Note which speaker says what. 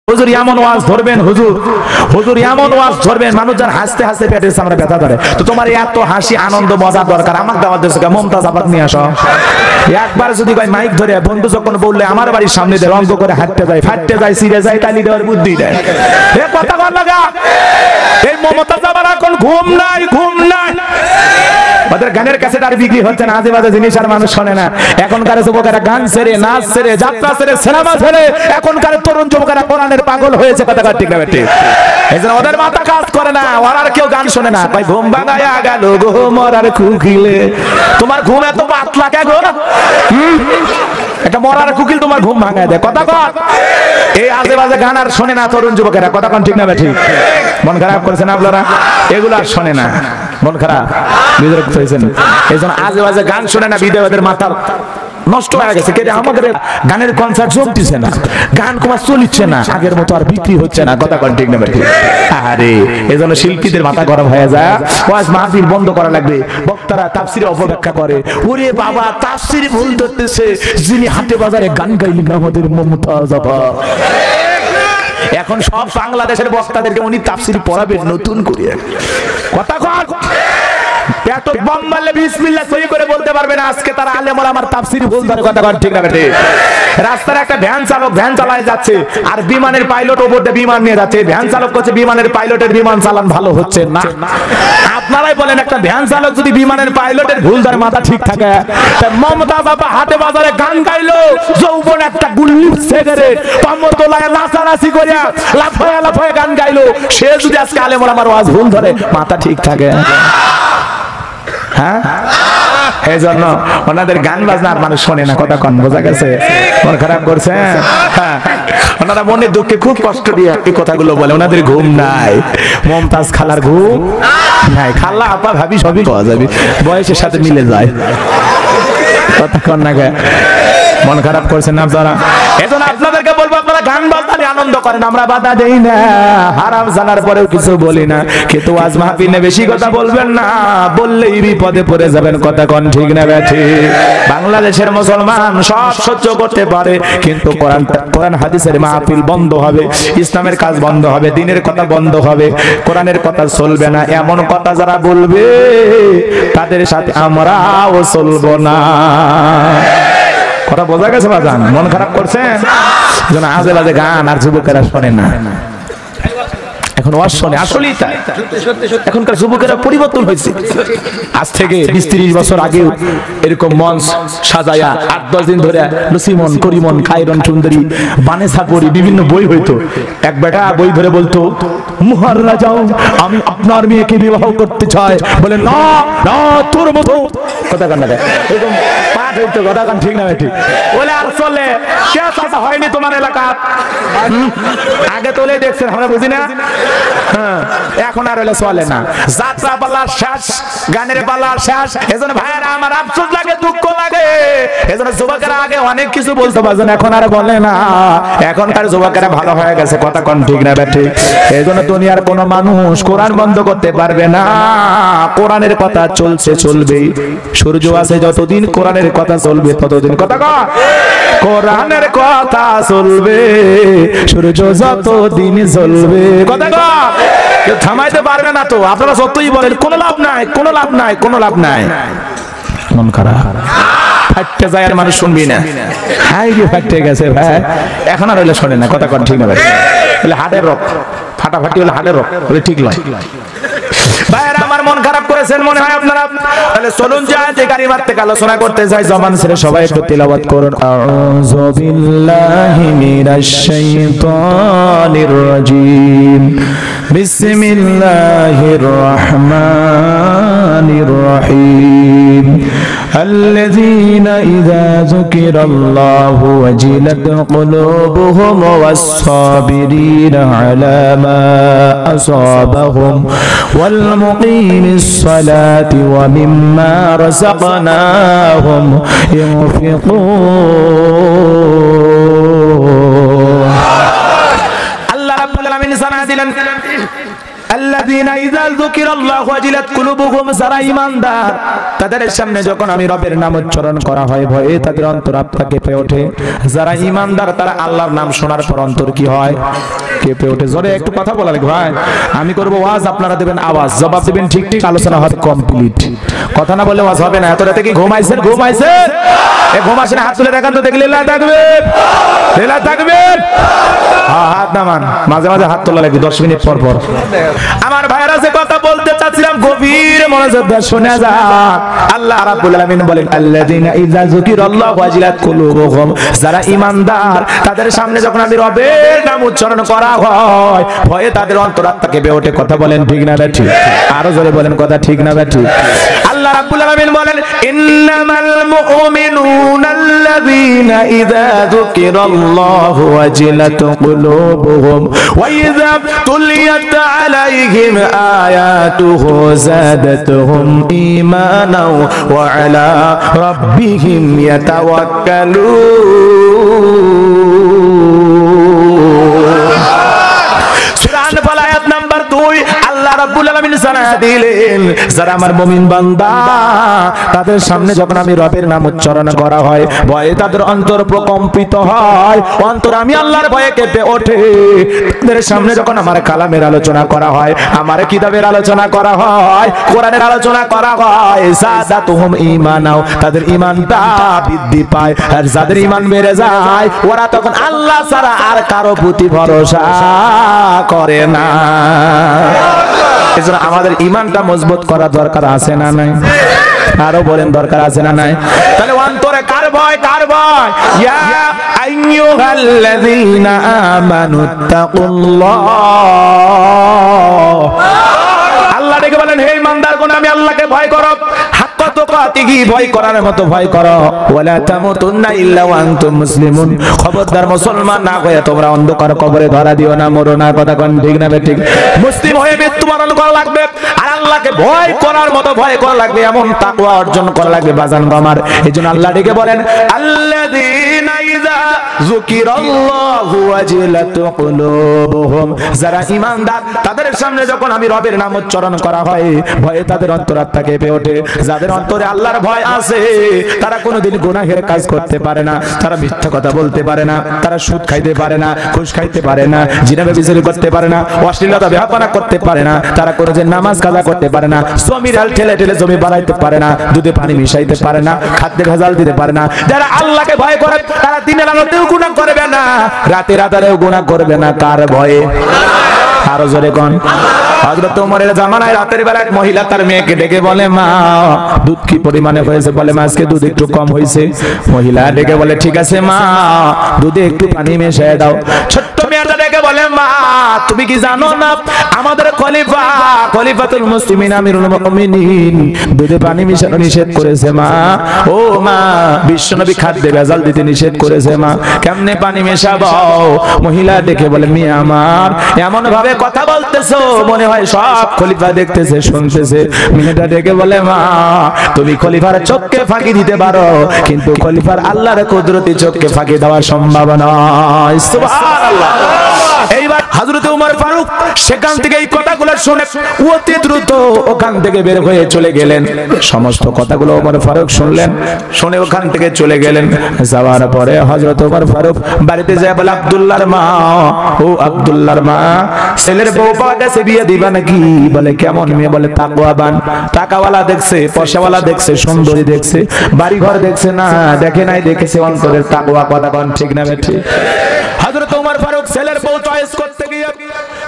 Speaker 1: হুজুর এমন ওয়াজ ধরবেন, হুজুর এমন ওয়াজ ধরবেন মানুষ যার হাসতে হাসতে পেটের সামনে ব্যথা ধরে। তো তোমার এত হাসি আনন্দ মজা দরকার, আমার দাওয়াত দিয়েছো মমতাজ আপাত নিয়ে আসো। একবার যদি কয় মাইক ধরে বন্ধু যখন বললে আমার বাড়ির সামনে দিয়ে রঙ্গ করে হাঁটতে যায়, ফাটতে যায়, সিরে যায়, তালি দেওয়ার বুদ্ধি দেয়। এ কথা বল লাগা, এই মমতাজ আবার এখন ঘুম নাই, ঘুম নাই। ওদের গানের কাছে আর বিক্রি হচ্ছে না, আজে বাজে জিনিস আর মানুষ শোনে না। এখনকার যুবকেরা গান ছেড়ে, নাচ ছেড়ে, যাত্রা ছেড়ে, সিনেমা ছেড়ে, এখনকার তরুণ যুবকেরা কোরআনের পাগল হয়েছে। কথা ঠিক না বেটি? এইজন্য ওদের মাথা কাজ করে না, ওরা আর কেউ গান শোনে না। ভাই ঘুম ভাঙায়া গেল গো মরার কুকিলে, তোমার ঘুম এত পাতলা কে গো? একটা মরার কুকিল তোমার ঘুম ভাঙায় দেয়। কথা কর, এই আজে বাজে গান আর শোনে না তরুণ যুবকেরা। কথা কোন ঠিক না বেটি? মন খারাপ করেছেন আপনারা, এগুলো আর শোনে না, মন খারাপ বিরক্ত হয়েছেন। এইজন্য আজে বাজে গান শোনে না, বিদেওয়াদের মাথা নষ্ট হয়ে গেছে। আমাদের গানের কনসার্ট জমতেছে না, গান কমা চলিচ্ছে না, আগের মতো আর বিক্রি হচ্ছে না। কথা কোন ঠিক না বেটি? আরে এজন্য শিল্পীদের মাথা গরম হয়ে যায়, ওয়াজ মাহফিল বন্ধ করা লাগবে। বক্তারা তাফসিরে অপব্যাখ্যা করে, ওরে বাবা তাফসিরে ভুল ধরতেছে, যিনি হাটে বাজারে গান গাইলেন আমাদের মমতাজ আপা। এখন সব বাংলাদেশের বক্তাদেরকে উনি তাফসির পড়াবেন নতুন করে। কথা কর, পেট বম মারলে বিসমিল্লাহ সহি করে বলতে পারবে না। আজকে তারা আলেম ওলামার তাফসির ভুল ধরে। কথা কর ঠিক না বেটি? রাস্তার একটা ভ্যান চালক ভ্যান চালায় যাচ্ছে, আর বিমানের পাইলট ওপর দিয়ে বিমান নিয়ে যাচ্ছে। ভ্যান চালক করছে বিমানের পাইলটের বিমান চালান ভালো হচ্ছে না। আপনারাই বলেন, একটা ভ্যান চালক যদি বিমানের পাইলটের ভুল ধরে, মাথা ঠিক থাকে? মমতাজ আপা হাটে বাজারে গান গাইলো, যৌবন একটা গুল্লি সিগারেট পামর তোলায় নাচানাচি করিয়া লাফায়া লাফায়া গান গাইলো, সে যদি আজকে আলেম ওলামার ওয়াজ ভুল ধরে, মাথা ঠিক থাকে? হ্যাঁ, এই জন্য ওনাদের গান বাজনা আর মানুষ শোনে না। কথা কন, বোঝা গেছে? মন খারাপ করছে। হ্যাঁ, ওনারা মনে দুঃখে খুব কষ্ট দিয়ে এই কথাগুলো বলে। ওনাদের ঘুম নাই, মমতাজ খালার ঘুম নাই। খালা আপা ভাবি সবই পাওয়া যাবে, বয়সের সাথে মিলে যায়। কথা কন না গে, মন খারাপ করছেন আপনারা। এজন্য আপনাদেরকে বলবো, আপনারা গান বাজনা আনন্দ করেন, আমরা বাধা দেই না, হারাম জানার পরেও কিছু বলি না। কিন্তু আজ মাহফিলে বেশি কথা বলবেন না, বললেই বিপদে পড়ে যাবেন। কথা কোন ঠিক না বেঠি? বাংলাদেশের মুসলমান সব সহ্য করতে পারে, কিন্তু কোরআন হাদিসের মাহফিল বন্ধ হবে, ইসলামের কাজ বন্ধ হবে, দ্বীনের কথা বন্ধ হবে, কোরআনের কথা চলবে না। এমন কথা যারা বলবে তাদের সাথে আমরাও চলবো না। কথা বোঝা গেছে বাজান? মন খারাপ করছেন? যেন আজে বাজে গান আর যুবকেরা শোনে না, এখন ওয়াজ শোনে। আসলেই তাই, এখনকার যুবকেরা পরিবর্তন হয়েছে। আজ থেকে 20-30 বছর আগে এরকম মঞ্চ সাজায়া 8-10 দিন ধরে লুসিমন, করিমন, খায়রন সুন্দরী, বানেসা করি বিভিন্ন বই হইতো। এক বেটা বই ধরে বলতো, মুহাররা যাও, আমি আপনার মেয়েকে বিবাহ করতে চাই। বলে না না, তোর মতো। কথা কান না, এরকম পাঠ হইতো। কথা কান ঠিক না ঠিক? বলে আর চলে কে চাচা হয়নি তোমার এলাকা? আগে তোলে দেখছেন, আমরা বুঝি না। হ্যাঁ, এখন আর হলে চলে না। যাত্রা পালা শেষ, গানের পালা শেষ। এজন্য ভাইরা আমার আফসোস লাগে, দুঃখ লাগে। এজন্য যুবকেরা আগে অনেক কিছু বলতে পারছেন, এখন আর বলে না। এখনকার যুবকেরা ভালো হয়ে গেছে। কথা কোন ঠিক না ঠিক? এজন্য দুনিয়ার কোন মানুষ কোরআন বন্ধ করতে পারবে না। কোরআনের কথা চলছে, চলবে। সূর্য আছে যতদিন কোরআনের কথা চলবে ততদিন। কথা কর, কোরআনের কথা চলবে, সূর্য যতদিন জ্বলবে। কথা কর, কেউ থামাইতে পারবে না। তো আপনারা যতই বলেন কোনো লাভ নাই, কোনো লাভ নাই, কোনো লাভ নাই। মন খারাপ, ফাটতে যায় আর মানুষ শুনবি না। হাই রে ফাটতে গেছে ভাই, এখন আর হইলে শোনে না। কথা কন ঠিক না ভাই? বলে হাটের রক, ফাটাফাটি হলে হাটের রক, বলে ঠিক নয়। ভাইরা আমার মন খারাপ করেছেন মনে হয় আপনারা। তাহলে চলুন যাই, যে কারিমাত থেকে আলোচনা করতে যাই। জবান ছেড়ে সবাই একটু তিলাওয়াত করুন। আউযু বিল্লাহি মিনাশ শাইতানির রাজীম, বিসমিল্লাহির রহমানির রহিম। আল্লাযীনা ইযা যুকিরাল্লাহু ওয়াজিলাত কুলুবুহুম ওয়াস-সাবিরিনা আলা মা আসাবাহুম ওয়াল মুকিমিস সালাতি ওয়া মিম্মা রাযাকনাহুম ইউনফিকুন। আল্লাহ রাব্বুল আলামিন জানা দিলেন, আল্লাযীনা ইযা যুকিরাল্লাহু ওয়াজিলাত কুলুবুহুম, যারা ঈমানদার তাদের সামনে যখন আমি রবের নাম উচ্চারণ করা হয় ভয়ে তাদের অন্তর কেঁপে ওঠে। যারা ঈমানদার তারা আল্লাহর নাম শোনার পর অন্তর কি হয়? কেঁপে ওঠে। জোরে একটু কথা বলা লাগবে ভাই। আমি করব ওয়াজ, আপনারা দেবেন আওয়াজ, জবাব দিবেন ঠিক ঠিক, আলোচনা হবে কমপ্লিট। কথা না বললে ওয়াজ হবে না। এত রাতে কি ঘুমাইছেন? ঘুমাইছেন? এ ঘুম আসেন, হাত তুলে দেখান তো, দেখলে লা থাকবে, লা থাকবে। হাত নামান, মাঝে মাঝে হাত তোলা লাগবে 10 মিনিট পর পর। আমার ভাইরা যে কথা বলতে চাচ্ছিলাম গভীর মনোযোগ দিয়ে শুনে যান। আল্লাহ রাব্বুল আলামিন বলেন আল্লাযীনা ইযা যুকিরাল্লাহু ওয়াজিলাত কুলুবুহুম, যারা ঈমানদার তাদের সামনে যখন আমি রবের নাম উচ্চারণ করা হয় ভয়ে তাদের অন্তরাত্মা কেঁপে ওঠে। কথা বলেন ঠিক না ঠিক? আরো জোরে বলেন কথা ঠিক না ঠিক? আল্লাহ রাব্বুল আলামিন বলেন ইন্নামাল মুমিনুনা আল্লাযীনা ইযা যুকিরাল্লাহু ওয়াজিলাত কুলুবুহুম ওয়া ইযা তুলিয়াত আলাইহিম আয়াতুহু যাদাতুহুম ঈমানাও ওয়া আলা রাব্বিহিম ইয়াতাওয়াক্কালুন। সূরা আনফাল আয়াত নাম্বার 2 আল্লাহ রাব্বুল আলামিন জানায়া দিলেন যারা আমার মুমিন বান্দা তাদের সামনে যখন আমি রবের নাম উচ্চারণ করা হয় ভয়ে তাদের অন্তর প্রকম্পিত হয়, অন্তর আমি আল্লাহর ভয়ে কেঁপে ওঠে। তাদের সামনে যখন আমার কালামের আলোচনা করা হয়, আমার কিতাবের আলোচনা করা হয়, কোরআনের আলোচনা করা হয়, যাদাতুহুম ঈমানাও, তাদের ঈমানটা বৃদ্ধি পায়। আর যাদের ঈমান বেড়ে যায় ওরা তখন আল্লাহ ছাড়া আর কারো প্রতি ভরসা করে না। এজন্য আমাদের ঈমানটা মজবুত করা দরকার আছে না নাই? আরো বলেন দরকার আছে না নাই? তাহলে অন্তরে কার ভয়? কার ভয়? ইয়া আইয়ুহাল্লাযীনা আমানুত্তাকুল্লাহ, আল্লাহ ডেকে বলেন হে ঈমানদারগণ আমি আল্লাহকে ভয় করো, হাক্কা তুকাতিহি, ভয় করার মতো ভয় করো, ওয়ালা তামুতুন্না ইল্লা ওয়া আনতুম মুসলিমুন, খবরদার মুসলমান না হয়ে তোমরা অন্ধকার কবরে ধরা দিও না, মরো না। কথা কোন ঠিক না ঠিক? মুসলিম হয়ে মৃত্যুবরণ করা লাগবে আর আল্লাহকে ভয় করার মতো ভয় করা লাগবে, এমন তাকওয়া অর্জন করা লাগবে বাজান আমার। এজন্য আল্লাহ ডেকে বলেন আল্লাযীনা ইযা যুকিরাল্লাহু ওয়াজিলাত কুলুবুহুম, যারা ঈমানদার তাদের সামনে যখন আমি রবের নাম উচ্চারণ করা হয় ভয়ে তাদের অন্তরাত্মা কেঁপে ওঠে। যাদের অন্তরে আল্লাহর ভয় আছে তারা কোনোদিন গুনাহের কাজ করতে পারে না, তারা মিথ্যা কথা বলতে পারে না, তারা সুদ খাইতে পারে না, ঘুষ খাইতে পারে না, জিনা ব্যভিচার করতে পারে না, অশ্লীলতা বেহাপনা করতে পারে না, তারা কোনোদিন নামাজ কাজা করতে পারে না, জমির হাল ঠেলে ঠেলে জমি বাড়াইতে পারে না, দুধে পানি মিশাইতে পারে না, খাদ্যে ভেজাল দিতে পারে না। যারা আল্লাহকে ভয় করে তারা দিনের আলোতেও গুনাহ করবে না, রাতের আধারেও গুনাহ করবে না। কার ভয়ে? আরো জোরে কোন? হযরত ওমরের জামানায় রাতের বেলা এক মহিলা তার মেয়েকে ডেকে বলে মা দুধ কি পরিমাণে হয়েছে? বলে মা আজকে দুধ একটু কম হয়েছে। মহিলা ডেকে বলে ঠিক আছে মা দুধে একটু পানি মিশিয়ে দাও। ছোট্ট মেয়েটা ডেকে বলে মা তুমি কি জানো না আমাদের খলিফাতুল মুসলিমিন আমিরুল মুমিনিন দুধে পানি মিশানো নিষেধ করেছে মা। ও মা বিশ্বনবী খাদ্যে ভেজাল দিতে নিষেধ করেছে মা, কেমনে পানি মেশাবো? মহিলা ডেকে বলে মেয়ে আমার এমন ভাবে কথা বলতেছো মনে হয় সব খলিফা দেখতেছে শুনতেছে। মেয়েটা ডেকে বলে মা তুমি খলিফার চোখকে ফাঁকি দিতে পারো কিন্তু খলিফার আল্লাহর কুদরতি চোখকে ফাঁকি দেওয়া সম্ভব নয়। সুবহানাল্লাহ। এইবার হযরত ওমর ফারুক সেখান থেকে এই কথাগুলো শুনে অতি দ্রুত ওখান থেকে বের হয়ে চলে গেলেন। সমস্ত কথাগুলো ওমর ফারুক শুনলেন, শুনে ওখান থেকে চলে গেলেন। যাওয়ার পরে হযরত ওমর ফারুক বাড়িতে যায় বলে আব্দুল্লাহর মা, ও আব্দুল্লাহর মা ছেলের বউ পাওয়া গেছে বিয়ে দিবা নাকি? বলে কেমন মেয়ে? বলে তাকওয়াবান, টাকাওয়ালা দেখছে, পয়সাওয়ালা দেখছে, সুন্দরী দেখছে, বাড়ি ঘর দেখছে না, দেখে নাই, দেখেছে অন্তরের তাকওয়া। কথা কোন ঠিক না ঠিক? হযরত ওমর ফারুক ছেলের বউ চয়েস করতে গিয়ে